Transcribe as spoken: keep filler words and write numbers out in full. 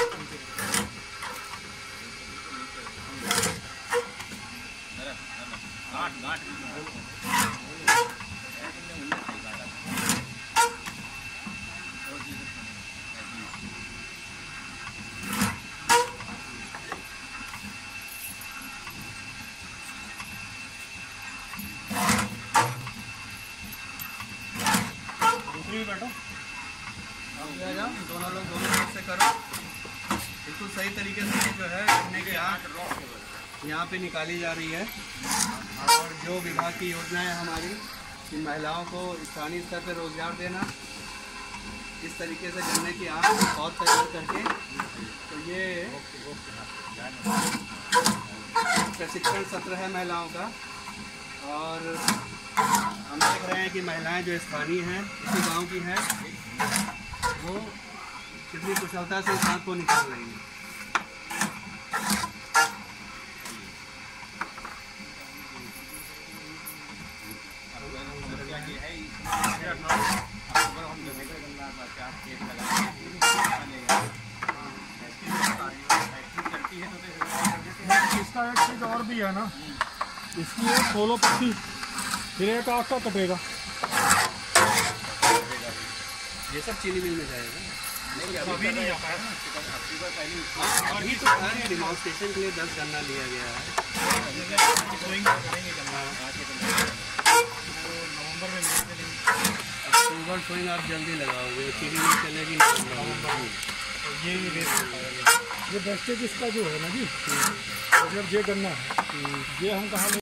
बैठो, आ जाओ, दोनों लोग दोनों तरफ से करो। बिल्कुल सही तरीके से जो है गन्ने की आँख यहाँ पे निकाली जा रही है। और जो विभाग की योजना है हमारी कि महिलाओं को स्थानीय स्तर पर रोजगार देना, इस तरीके से गन्ने की आँख और तैयार करके, तो ये प्रशिक्षण सत्र है महिलाओं का। और हम देख रहे हैं कि महिलाएं जो स्थानीय हैं, इसी गांव की हैं, वो कितनी कुशलता से इस आँख को निकाल रही हैं। इसका एक चीज़ और भी है ना, इसकी एक सोलो पत्ती फिर एक आँख का कटेगा। ये सब चीनी मिल में जाएगा, अभी नहीं जा पाएगा ना। अभी तो सारे डिमॉन्स्ट्रेशन के लिए दस गन्ना लिया गया है। नवंबर में अक्टूबर सोइंग आप जल्दी लगाओगे, चीनी मिल चलेगी नवंबर में। तो ये ये वेस्टेज इसका जो है ना जी, जब ये गन्ना है, ये हम कहाँ